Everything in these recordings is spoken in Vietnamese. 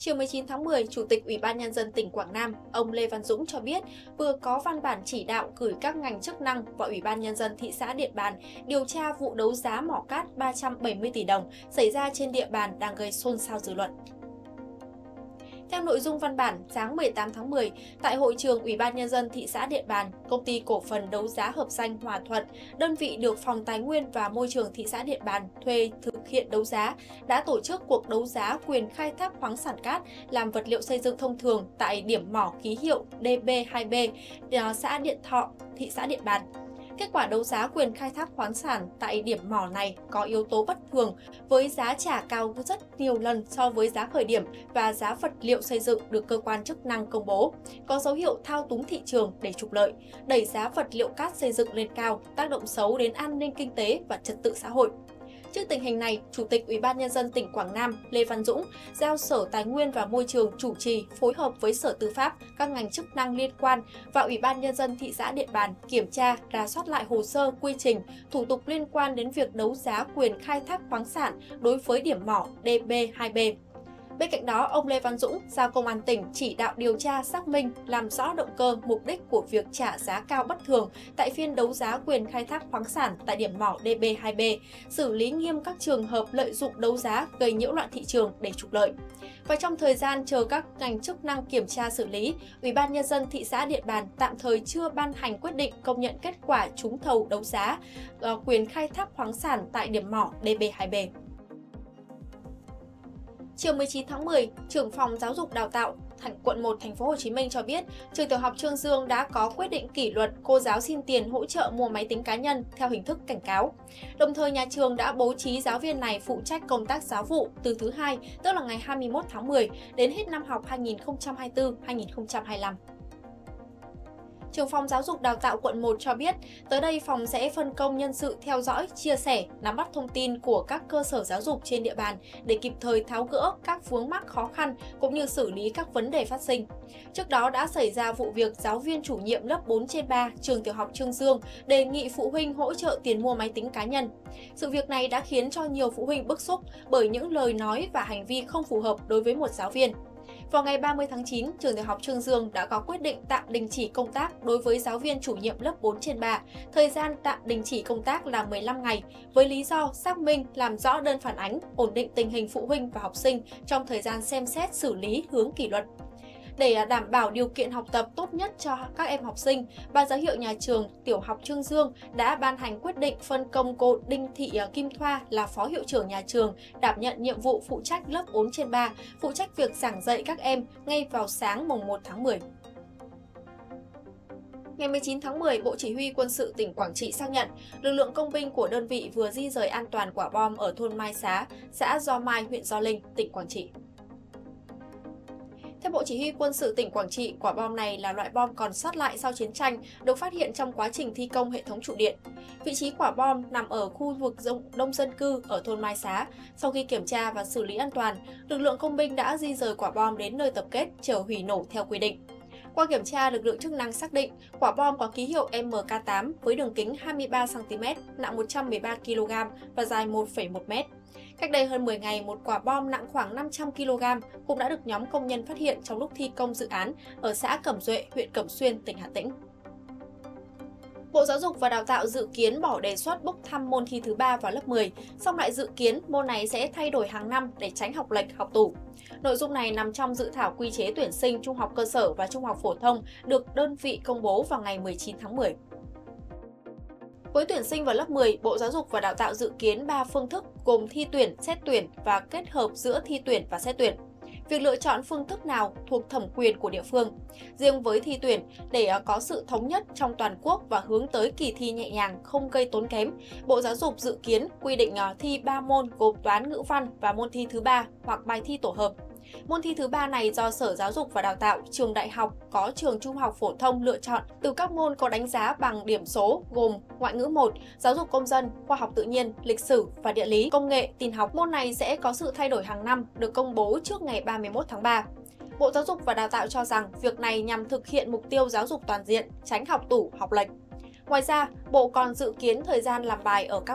Chiều 19 tháng 10, Chủ tịch Ủy ban Nhân dân tỉnh Quảng Nam, ông Lê Văn Dũng cho biết vừa có văn bản chỉ đạo gửi các ngành chức năng và Ủy ban Nhân dân thị xã Điện Bàn điều tra vụ đấu giá mỏ cát 370 tỷ đồng xảy ra trên địa bàn đang gây xôn xao dư luận. Theo nội dung văn bản, sáng 18 tháng 10, tại hội trường Ủy ban Nhân dân thị xã Điện Bàn, Công ty cổ phần đấu giá hợp danh Hòa Thuận, đơn vị được Phòng Tài nguyên và Môi trường thị xã Điện Bàn thuê thực hiện đấu giá, đã tổ chức cuộc đấu giá quyền khai thác khoáng sản cát làm vật liệu xây dựng thông thường tại điểm mỏ ký hiệu DB2B, xã Điện Thọ, thị xã Điện Bàn. Kết quả đấu giá quyền khai thác khoáng sản tại điểm mỏ này có yếu tố bất thường với giá trả cao rất nhiều lần so với giá khởi điểm và giá vật liệu xây dựng được cơ quan chức năng công bố, có dấu hiệu thao túng thị trường để trục lợi, đẩy giá vật liệu cát xây dựng lên cao, tác động xấu đến an ninh kinh tế và trật tự xã hội. Trước tình hình này, Chủ tịch Ủy ban Nhân dân tỉnh Quảng Nam Lê Văn Dũng giao Sở Tài nguyên và Môi trường chủ trì phối hợp với Sở Tư pháp, các ngành chức năng liên quan và Ủy ban Nhân dân thị xã Điện Bàn kiểm tra, rà soát lại hồ sơ, quy trình, thủ tục liên quan đến việc đấu giá quyền khai thác khoáng sản đối với điểm mỏ DB2B. Bên cạnh đó, ông Lê Văn Dũng giao Công an tỉnh chỉ đạo điều tra xác minh, làm rõ động cơ, mục đích của việc trả giá cao bất thường tại phiên đấu giá quyền khai thác khoáng sản tại điểm mỏ DB2B, xử lý nghiêm các trường hợp lợi dụng đấu giá gây nhiễu loạn thị trường để trục lợi. Và trong thời gian chờ các ngành chức năng kiểm tra xử lý, Ủy ban Nhân dân thị xã Điện Bàn tạm thời chưa ban hành quyết định công nhận kết quả trúng thầu đấu giá quyền khai thác khoáng sản tại điểm mỏ DB2B. Chiều 19 tháng 10, Trưởng phòng Giáo dục Đào tạo quận 1 thành phố Hồ Chí Minh cho biết, trường tiểu học Trương Dương đã có quyết định kỷ luật cô giáo xin tiền hỗ trợ mua máy tính cá nhân theo hình thức cảnh cáo. Đồng thời, nhà trường đã bố trí giáo viên này phụ trách công tác giáo vụ từ thứ Hai, tức là ngày 21 tháng 10, đến hết năm học 2024-2025. Trưởng phòng Giáo dục Đào tạo quận 1 cho biết, tới đây phòng sẽ phân công nhân sự theo dõi, chia sẻ, nắm bắt thông tin của các cơ sở giáo dục trên địa bàn để kịp thời tháo gỡ các vướng mắc khó khăn cũng như xử lý các vấn đề phát sinh. Trước đó đã xảy ra vụ việc giáo viên chủ nhiệm lớp 4/3 trường tiểu học Trương Dương đề nghị phụ huynh hỗ trợ tiền mua máy tính cá nhân. Sự việc này đã khiến cho nhiều phụ huynh bức xúc bởi những lời nói và hành vi không phù hợp đối với một giáo viên. Vào ngày 30 tháng 9, trường tiểu học Trương Dương đã có quyết định tạm đình chỉ công tác đối với giáo viên chủ nhiệm lớp 4/3. Thời gian tạm đình chỉ công tác là 15 ngày, với lý do xác minh, làm rõ đơn phản ánh, ổn định tình hình phụ huynh và học sinh trong thời gian xem xét xử lý hướng kỷ luật. Để đảm bảo điều kiện học tập tốt nhất cho các em học sinh, Ban giám hiệu nhà trường tiểu học Trương Dương đã ban hành quyết định phân công cô Đinh Thị Kim Thoa là phó hiệu trưởng nhà trường đảm nhận nhiệm vụ phụ trách lớp 4/3, phụ trách việc giảng dạy các em ngay vào sáng mùng 1 tháng 10. Ngày 19 tháng 10, Bộ Chỉ huy Quân sự tỉnh Quảng Trị xác nhận lực lượng công binh của đơn vị vừa di rời an toàn quả bom ở thôn Mai Xá, xã Gio Mai, huyện Gio Linh, tỉnh Quảng Trị. Theo Bộ Chỉ huy Quân sự tỉnh Quảng Trị, quả bom này là loại bom còn sót lại sau chiến tranh, được phát hiện trong quá trình thi công hệ thống trụ điện. Vị trí quả bom nằm ở khu vực đông dân cư ở thôn Mai Xá. Sau khi kiểm tra và xử lý an toàn, lực lượng công binh đã di rời quả bom đến nơi tập kết, chở hủy nổ theo quy định. Qua kiểm tra, lực lượng chức năng xác định quả bom có ký hiệu MK8 với đường kính 23 cm, nặng 113 kg và dài 1,1 m. Cách đây hơn 10 ngày, một quả bom nặng khoảng 500 kg cũng đã được nhóm công nhân phát hiện trong lúc thi công dự án ở xã Cẩm Duệ, huyện Cẩm Xuyên, tỉnh Hà Tĩnh. Bộ Giáo dục và Đào tạo dự kiến bỏ đề xuất bốc thăm môn thi thứ 3 vào lớp 10, song lại dự kiến môn này sẽ thay đổi hàng năm để tránh học lệch, học tủ. Nội dung này nằm trong dự thảo quy chế tuyển sinh trung học cơ sở và trung học phổ thông được đơn vị công bố vào ngày 19 tháng 10. Với tuyển sinh vào lớp 10, Bộ Giáo dục và Đào tạo dự kiến 3 phương thức gồm thi tuyển, xét tuyển và kết hợp giữa thi tuyển và xét tuyển. Việc lựa chọn phương thức nào thuộc thẩm quyền của địa phương. Riêng với thi tuyển, để có sự thống nhất trong toàn quốc và hướng tới kỳ thi nhẹ nhàng, không gây tốn kém, Bộ Giáo dục dự kiến quy định thi 3 môn gồm toán, ngữ văn và môn thi thứ 3 hoặc bài thi tổ hợp. Môn thi thứ 3 này do Sở Giáo dục và Đào tạo, trường đại học có trường trung học phổ thông lựa chọn từ các môn có đánh giá bằng điểm số gồm Ngoại ngữ 1, Giáo dục công dân, Khoa học tự nhiên, Lịch sử và Địa lý, Công nghệ, Tin học. Môn này sẽ có sự thay đổi hàng năm, được công bố trước ngày 31 tháng 3. Bộ Giáo dục và Đào tạo cho rằng việc này nhằm thực hiện mục tiêu giáo dục toàn diện, tránh học tủ, học lệch. Ngoài ra, Bộ còn dự kiến thời gian làm bài ở các môn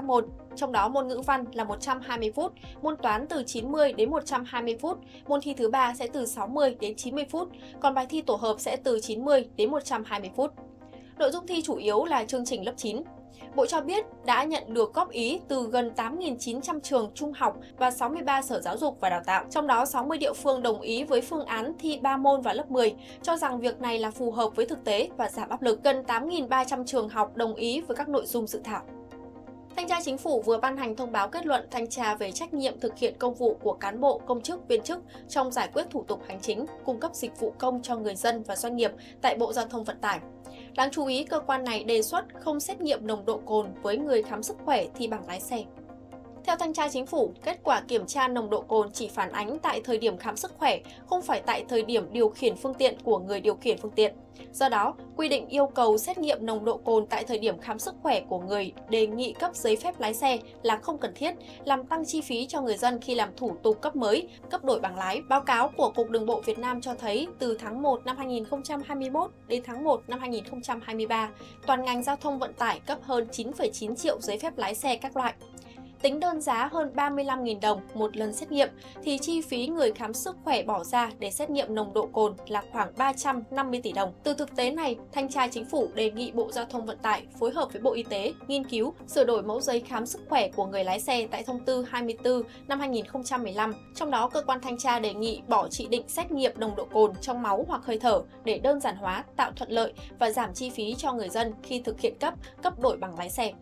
trong đó môn ngữ văn là 120 phút, môn toán từ 90 đến 120 phút, môn thi thứ ba sẽ từ 60 đến 90 phút, còn bài thi tổ hợp sẽ từ 90 đến 120 phút. Nội dung thi chủ yếu là chương trình lớp 9. Bộ cho biết đã nhận được góp ý từ gần 8.900 trường trung học và 63 sở giáo dục và đào tạo. Trong đó 60 địa phương đồng ý với phương án thi 3 môn vào lớp 10, cho rằng việc này là phù hợp với thực tế và giảm áp lực. Gần 8.300 trường học đồng ý với các nội dung dự thảo. Thanh tra Chính phủ vừa ban hành thông báo kết luận thanh tra về trách nhiệm thực hiện công vụ của cán bộ, công chức, viên chức trong giải quyết thủ tục hành chính, cung cấp dịch vụ công cho người dân và doanh nghiệp tại Bộ Giao thông Vận tải. Đáng chú ý, cơ quan này đề xuất không xét nghiệm nồng độ cồn với người khám sức khỏe thi bằng lái xe. Theo Thanh tra Chính phủ, kết quả kiểm tra nồng độ cồn chỉ phản ánh tại thời điểm khám sức khỏe, không phải tại thời điểm điều khiển phương tiện của người điều khiển phương tiện. Do đó, quy định yêu cầu xét nghiệm nồng độ cồn tại thời điểm khám sức khỏe của người đề nghị cấp giấy phép lái xe là không cần thiết, làm tăng chi phí cho người dân khi làm thủ tục cấp mới, cấp đổi bằng lái. Báo cáo của Cục Đường bộ Việt Nam cho thấy, từ tháng 1 năm 2021 đến tháng 1 năm 2023, toàn ngành giao thông vận tải cấp hơn 9,9 triệu giấy phép lái xe các loại. Tính đơn giá hơn 35.000 đồng một lần xét nghiệm, thì chi phí người khám sức khỏe bỏ ra để xét nghiệm nồng độ cồn là khoảng 350 tỷ đồng. Từ thực tế này, Thanh tra Chính phủ đề nghị Bộ Giao thông Vận tải phối hợp với Bộ Y tế nghiên cứu sửa đổi mẫu giấy khám sức khỏe của người lái xe tại Thông tư 24 năm 2015. Trong đó, cơ quan thanh tra đề nghị bỏ chỉ định xét nghiệm nồng độ cồn trong máu hoặc hơi thở để đơn giản hóa, tạo thuận lợi và giảm chi phí cho người dân khi thực hiện cấp đổi bằng lái xe.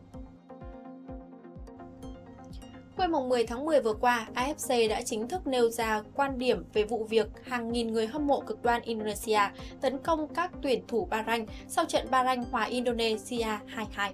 Khuya mùng 10 tháng 10 vừa qua, AFC đã chính thức nêu ra quan điểm về vụ việc hàng nghìn người hâm mộ cực đoan Indonesia tấn công các tuyển thủ Bahrain sau trận Bahrain hòa Indonesia 2-2.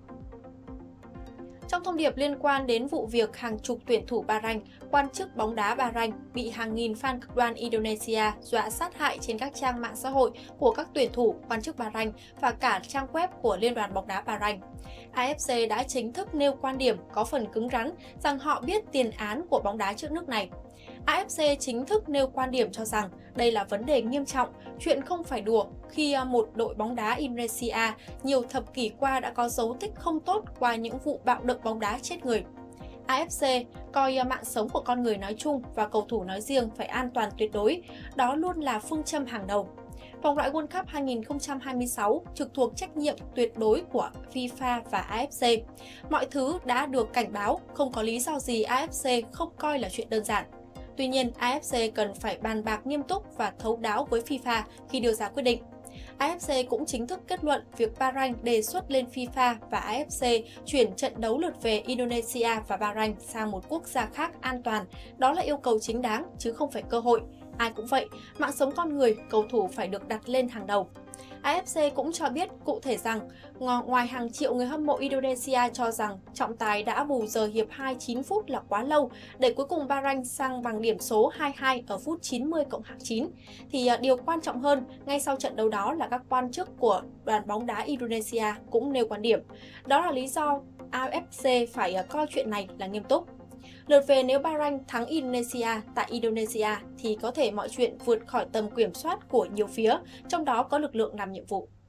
Trong thông điệp liên quan đến vụ việc hàng chục tuyển thủ Bahrain, quan chức bóng đá Bahrain bị hàng nghìn fan cực đoan Indonesia dọa sát hại trên các trang mạng xã hội của các tuyển thủ, quan chức Bahrain và cả trang web của Liên đoàn bóng đá Bahrain, AFC đã chính thức nêu quan điểm có phần cứng rắn rằng họ biết tiền án của bóng đá trước nước này. AFC chính thức nêu quan điểm cho rằng đây là vấn đề nghiêm trọng, chuyện không phải đùa khi một đội bóng đá Indonesia nhiều thập kỷ qua đã có dấu tích không tốt qua những vụ bạo lực bóng đá chết người. AFC coi mạng sống của con người nói chung và cầu thủ nói riêng phải an toàn tuyệt đối, đó luôn là phương châm hàng đầu. Vòng loại World Cup 2026 trực thuộc trách nhiệm tuyệt đối của FIFA và AFC. Mọi thứ đã được cảnh báo, không có lý do gì AFC không coi là chuyện đơn giản. Tuy nhiên, AFC cần phải bàn bạc nghiêm túc và thấu đáo với FIFA khi đưa ra quyết định. AFC cũng chính thức kết luận việc Bahrain đề xuất lên FIFA và AFC chuyển trận đấu lượt về Indonesia và Bahrain sang một quốc gia khác an toàn. Đó là yêu cầu chính đáng, chứ không phải cơ hội. Ai cũng vậy, mạng sống con người, cầu thủ phải được đặt lên hàng đầu. AFC cũng cho biết cụ thể rằng, ngoài hàng triệu người hâm mộ Indonesia cho rằng trọng tài đã bù giờ hiệp 2 9 phút là quá lâu để cuối cùng Bahrain sang bằng điểm số 2-2 ở phút 90+9, thì điều quan trọng hơn, ngay sau trận đấu đó là các quan chức của đoàn bóng đá Indonesia cũng nêu quan điểm. Đó là lý do AFC phải coi chuyện này là nghiêm túc. Lượt về, nếu Bahrain thắng Indonesia tại Indonesia thì có thể mọi chuyện vượt khỏi tầm kiểm soát của nhiều phía, trong đó có lực lượng làm nhiệm vụ.